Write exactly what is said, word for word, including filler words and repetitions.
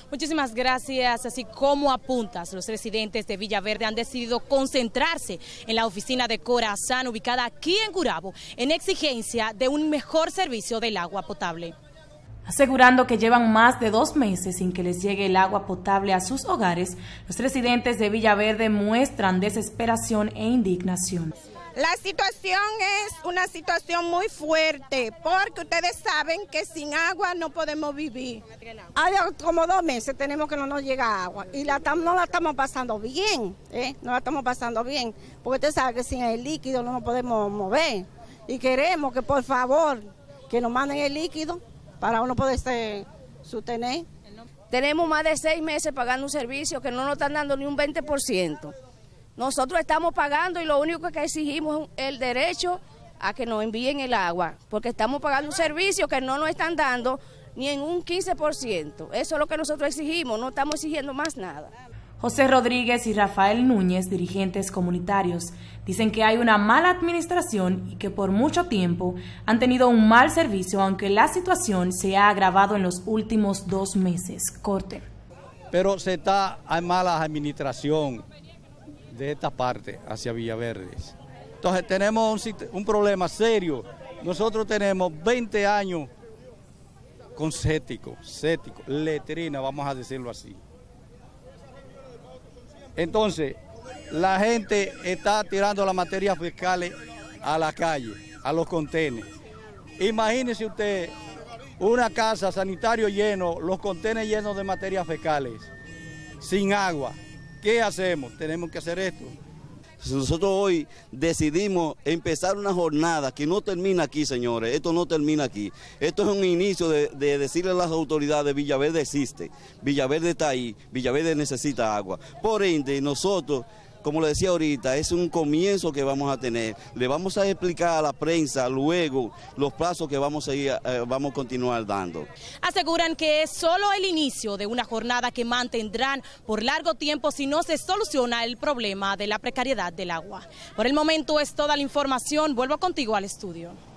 Muchísimas gracias. Así como apuntas, los residentes de Villaverde han decidido concentrarse en la oficina de Corazán, ubicada aquí en Gurabo, en exigencia de un mejor servicio del agua potable. Asegurando que llevan más de dos meses sin que les llegue el agua potable a sus hogares, los residentes de Villaverde muestran desesperación e indignación. La situación es una situación muy fuerte, porque ustedes saben que sin agua no podemos vivir. Hay como dos meses tenemos que no nos llega agua y la, no la estamos pasando bien, ¿eh? no la estamos pasando bien, porque ustedes saben que sin el líquido no nos podemos mover y queremos que por favor que nos manden el líquido para uno poderse sostener. Tenemos más de seis meses pagando un servicio que no nos están dando ni un veinte por ciento. Nosotros estamos pagando y lo único que exigimos es el derecho a que nos envíen el agua, porque estamos pagando un servicio que no nos están dando ni en un quince por ciento. Eso es lo que nosotros exigimos, no estamos exigiendo más nada. José Rodríguez y Rafael Núñez, dirigentes comunitarios, dicen que hay una mala administración y que por mucho tiempo han tenido un mal servicio, aunque la situación se ha agravado en los últimos dos meses. Corte. Pero se está, hay mala administración de esta parte hacia Villaverde. Entonces tenemos un, un problema serio. Nosotros tenemos veinte años con cético, cético, letrina, vamos a decirlo así. Entonces, la gente está tirando las materias fiscales a la calle, a los contenedores. Imagínese usted una casa sanitario lleno, los contenedores llenos de materias fecales, sin agua. ¿Qué hacemos? Tenemos que hacer esto. Nosotros hoy decidimos empezar una jornada que no termina aquí, señores, esto no termina aquí. Esto es un inicio de, de decirle a las autoridades, Villaverde existe, Villaverde está ahí, Villaverde necesita agua. Por ende, nosotros, como le decía ahorita, es un comienzo que vamos a tener. Le vamos a explicar a la prensa luego los plazos que vamos a, ir, eh, vamos a continuar dando. Aseguran que es solo el inicio de una jornada que mantendrán por largo tiempo si no se soluciona el problema de la precariedad del agua. Por el momento es toda la información. Vuelvo contigo al estudio.